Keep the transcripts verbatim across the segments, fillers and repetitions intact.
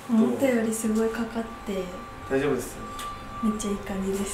思ったよりすごいかかって大丈夫です。 めっちゃいい感じです。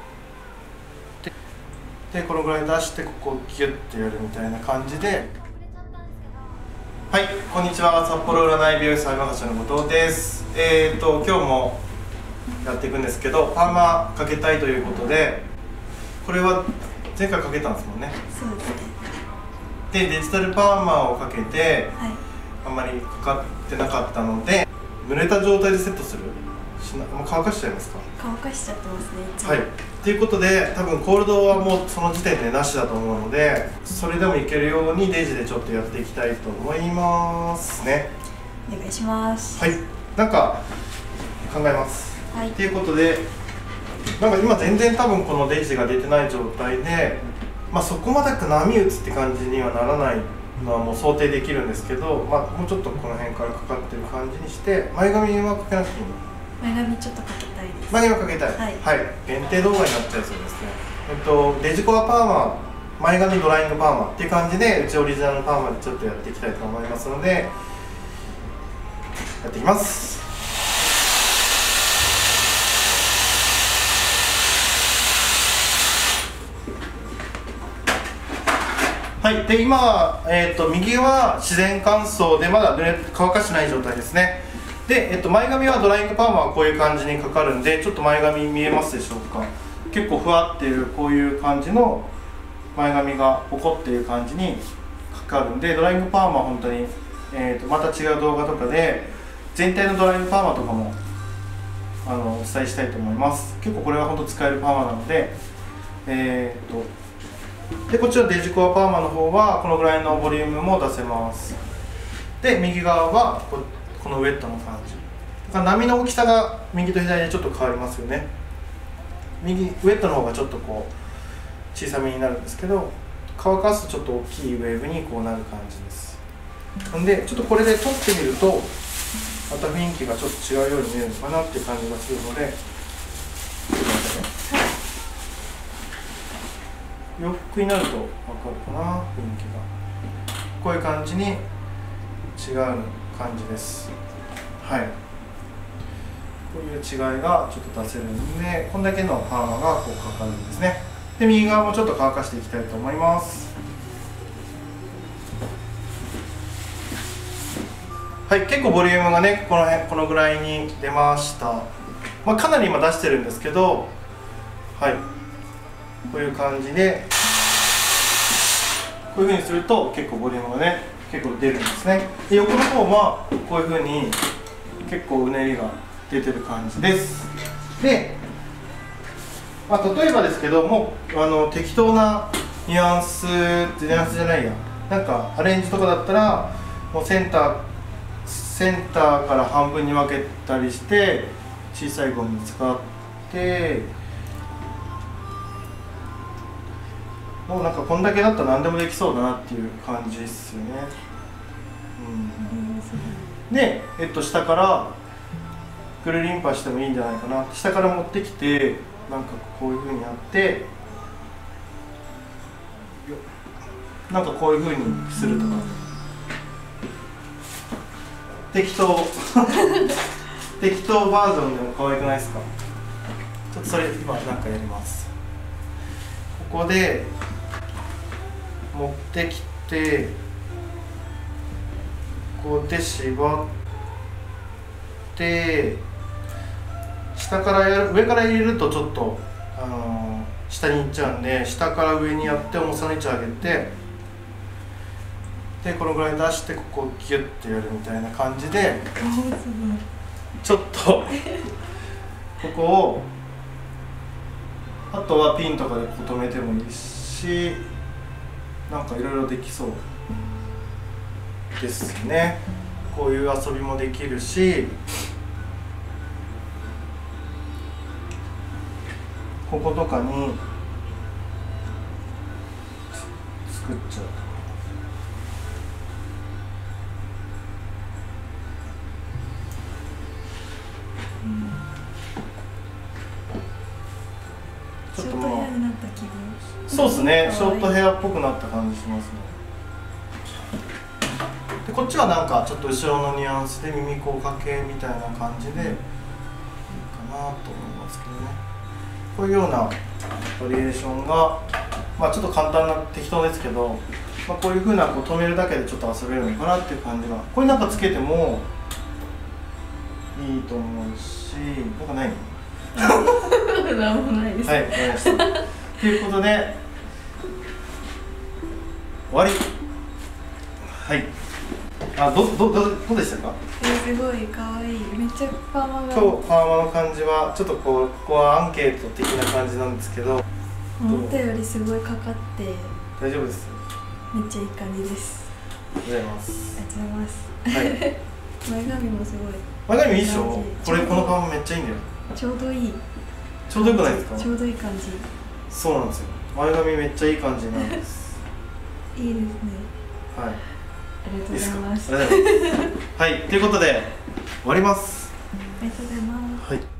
でこのぐらい出してここをギュッてやるみたいな感じで。はい、こんにちは。札幌占い美容師相馬橋の後藤です。えーと今日もやっていくんですけど、パーマかけたいということで、これは前回かけたんですもんね。 そうですね。 でデジタルパーマをかけて、 はい、 あんまりかかってなかったので、濡れた状態でセットするしな、もう乾かしちゃいますか。 乾かしちゃってますね、いつも。 はい、ということで多分コールドはもうその時点でなしだと思うので、それでもいけるようにデジでちょっとやっていきたいと思いますね。 お願いします。 はい、なんか考えます。 はい、 ということで、なんか今全然多分このデジが出てない状態で、まあ、そこまで波打つって感じにはならないのはもう想定できるんですけど、まあ、もうちょっとこの辺からかかってる感じにして、前髪はかけなくていいの？ 前髪ちょっとかけたいです。 前髪かけたい、 はい、 はい、限定動画になっちゃいそうですね。えっと、デジコアパーマ、前髪ドライングパーマっていう感じで、うちオリジナルパーマでちょっとやっていきたいと思いますので、やっていきます。はい、で今、えー、と右は自然乾燥でまだ、ね、乾かしてない状態ですね。で、えっと、前髪はドライングパーマはこういう感じにかかるんで、ちょっと前髪見えますでしょうか。結構ふわっていうこういう感じの前髪が起こっている感じにかかるんで、ドライングパーマは本当に、えー、とまた違う動画とかで全体のドライングパーマとかもあのお伝えしたいと思います。結構これは本当使えるパーマなので、えー、とでこっちのデジコアパーマの方はこのぐらいのボリュームも出せます。で右側はここのウェットの感じだから、波の大きさが右と左でちょっと変わりますよね。右ウェットの方がちょっとこう小さめになるんですけど、乾かすとちょっと大きいウェーブにこうなる感じです。なんでちょっとこれで撮ってみるとまた雰囲気がちょっと違うように見えるのかなっていう感じがするので、洋服になると分かるかな、雰囲気がこういう感じに違う感じです。はい、こういう違いがちょっと出せるんで、こんだけのパーマがこうかかるんですね。で右側もちょっと乾かしていきたいと思います。はい、結構ボリュームがねこの辺このぐらいに出ました。まあ、かなり今出してるんですけど、はい、こういう感じでこういうふうにすると結構ボリュームがね結構出るんですね。で横の方はこういうふうに結構うねりが出てる感じです。で、まあ、例えばですけどもあの適当なニュアンスニュアンスじゃないやなんかアレンジとかだったらもうセンターセンターから半分に分けたりして小さいゴム使ってもうなんかこんだけだったら何でもできそうだなっていう感じですよね。うん、で、えっと、下からくるりんぱしてもいいんじゃないかな。下から持ってきてなんかこういうふうにやってなんかこういうふうにするとか適当適当バージョンでも可愛くないですか。ちょっとそれ今なんかやります。ここで持ってきてここで縛って下からやる上から入れるとちょっと、あのー、下に行っちゃうんで、下から上にやって重さの位置上げてでこのぐらい出してここをギュッてやるみたいな感じでちょっとここをあとはピンとかで留めてもいいしなんかいろいろできそうですね。こういう遊びもできるしこことかに作っちゃう。 ショートヘアになった気分。 そうですね、ショートヘアっぽくなった感じしますね。でこっちはなんかちょっと後ろのニュアンスで耳こうかけみたいな感じでいいかなと思いますけどね。こういうようなバリエーションが、まあ、ちょっと簡単な適当ですけど、まあ、こういうふうなこう止めるだけでちょっと遊べるのかなっていう感じが、これなんかつけてもいいと思うし、なんかないのなんもないです。 はい、わかりました。ということで終わり。はい。あ、どどどどうでしたか？ えー、すごい可愛い。めっちゃパーマが。 今日パーマの感じはちょっとこうここはアンケート的な感じなんですけど、 思ったよりすごいかかって大丈夫です。 めっちゃいい感じです。 ありがとうございます。 ありがとうございます。 はい。 前髪もすごい。 前髪いいでしょ？これこのパーマめっちゃいいんだよ。 ちょうどいい。 ちょうどよくないですか？ ちょうどいい感じ。 そうなんですよ。前髪めっちゃいい感じなんです。 いいですね。 はい。 ありがとうございます。 いいですか？ありがとうございます。はい、ということで終わります。 ありがとうございます。 はい。